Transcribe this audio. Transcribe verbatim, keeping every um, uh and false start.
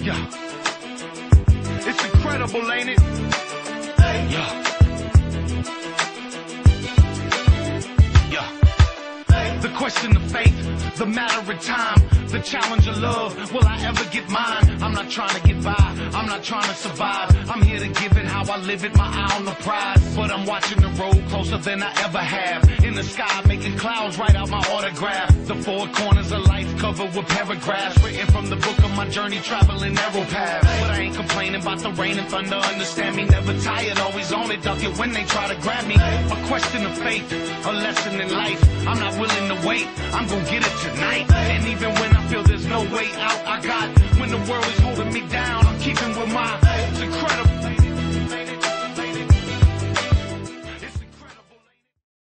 Yeah. It's incredible, ain't it? Yeah. Yeah. The question of faith, the matter of time, the challenge of love. Will I ever get mine? I'm not trying to get by, I'm not trying to survive. I'm here to give it how I live it, my eye on the prize. But I'm watching the road closer than I ever have. In the sky, making clouds write out my autograph. The four corners of life covered with paragraphs, written from the book of my journey, traveling narrow paths. But I ain't complaining about the rain and thunder, understand me. Never tired, always on it, duck it when they try to grab me. A question of faith, a lesson in life. I'm not willing to wait, I'm gonna get it tonight. And even when I feel there's no way out, I got, when the world is holding me down, I'm keeping with my, it's incredible.